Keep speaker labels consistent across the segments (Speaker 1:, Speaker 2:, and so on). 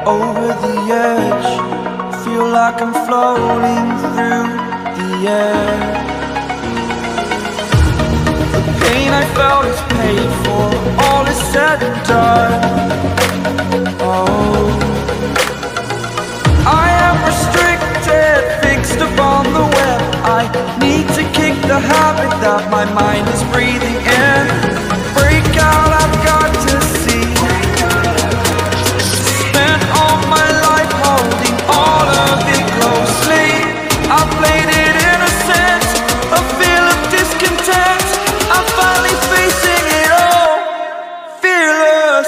Speaker 1: over the edge. Feel like I'm floating through the air. The pain I felt is paid for, all is said and done. Oh, I am restricted, fixed upon the web. I need to kick the habit that my mind is breathing in. Break out, I've got to see. Spent all my life holding all of it closely. I played it innocent, a feel of discontent. I'm finally facing it all, fearless.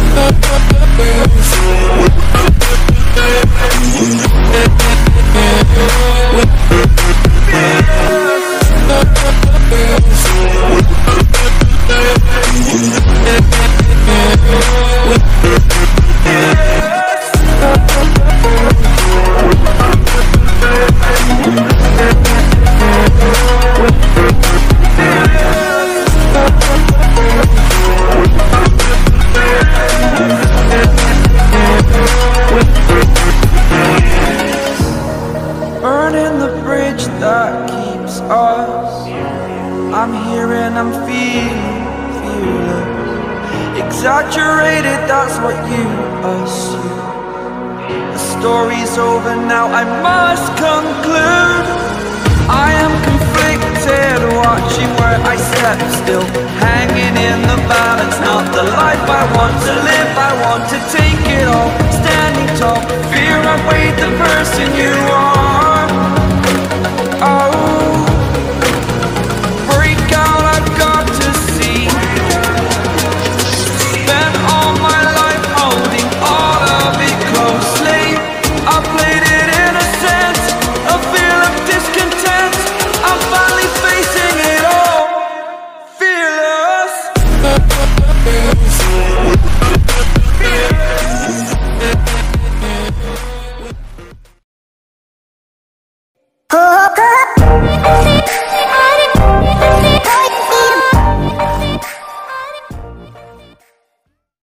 Speaker 1: Burning the bridge that keeps us. I'm here and I'm feeling fearless. Exaggerated, that's what you assume. The story's over now, I must conclude. I am conflicted, watching where I step still, hanging in the balance. Not the life I want to live, I want to take it all. Standing tall, fear I weighed the person you are.